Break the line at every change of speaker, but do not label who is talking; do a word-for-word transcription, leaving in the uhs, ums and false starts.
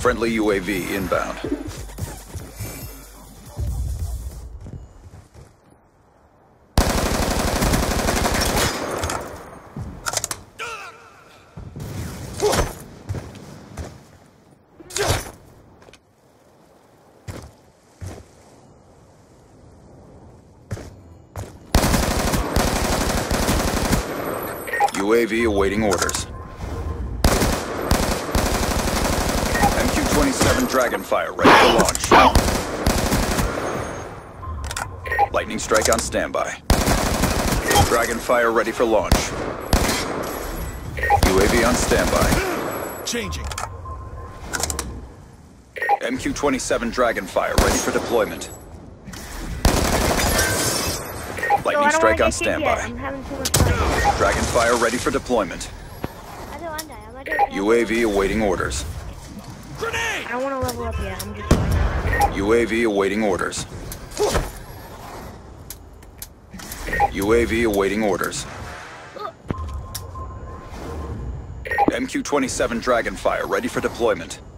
Friendly U A V inbound. U A V awaiting orders. M Q twenty-seven Dragonfire ready for launch. Lightning strike on standby. Dragonfire ready for launch. U A V on standby.
Changing.
M Q twenty-seven Dragonfire ready for deployment. Lightning strike on standby.
I'm having too much fun.
Dragonfire ready for deployment. U A V awaiting orders.
Grenade!
I don't want to level up yet. I'm just going out.
U A V awaiting orders. U A V awaiting orders. M Q twenty-seven Dragonfire ready for deployment.